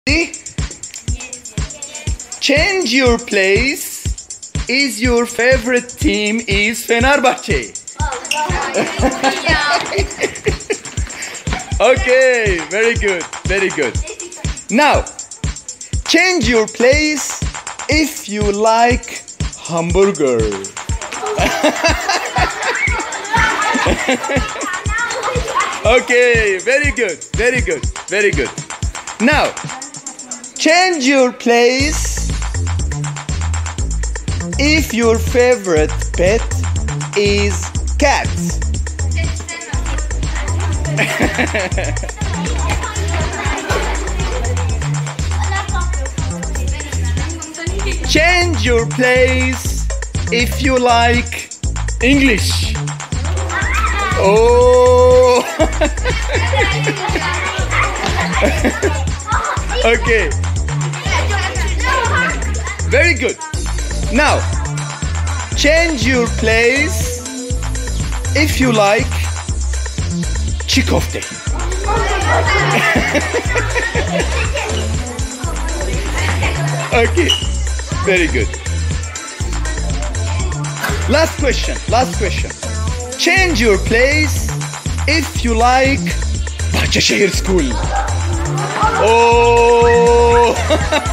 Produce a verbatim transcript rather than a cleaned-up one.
Change your place. Is your favorite team is Fenerbahçe? Okay, very good, very good. Now, change your place if you like hamburger. Okay, very good, very good, very good. Now, change your place if your favorite pet is cat. Change your place if you like English. Oh. Okay. Very good. Now, change your place if you like çiğ Okay, very good. Last question, last question. Change your place if you like Bahçeşehir School. Oh.